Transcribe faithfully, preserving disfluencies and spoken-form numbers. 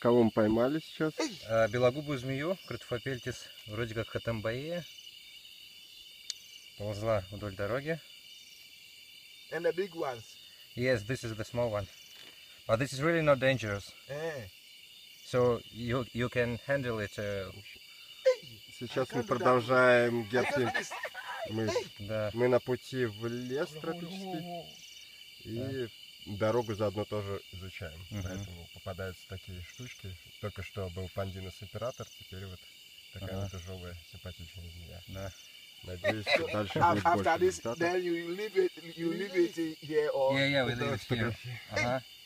Кого мы поймали сейчас? А, белогубую змею, Кротофопельтис, вроде как хатамбаея. Ползла вдоль дороги. And the big ones. Yes, this is the small one. But this is really not dangerous. Eh. So you you can handle it. Uh, Сейчас мы продолжаем герфинг. Мы, да. мы на пути в лес тропический. И дорогу заодно тоже изучаем. Угу. Поэтому попадаются такие штучки. Только что был пандинус император, теперь вот такая Ага. вот тяжелая, симпатичная змея. Да. Надеюсь, что дальше Af- будет After больше this, результатов. then you leave it. You leave it here or. Yeah, yeah, we Это leave it here. фотографии. Ага.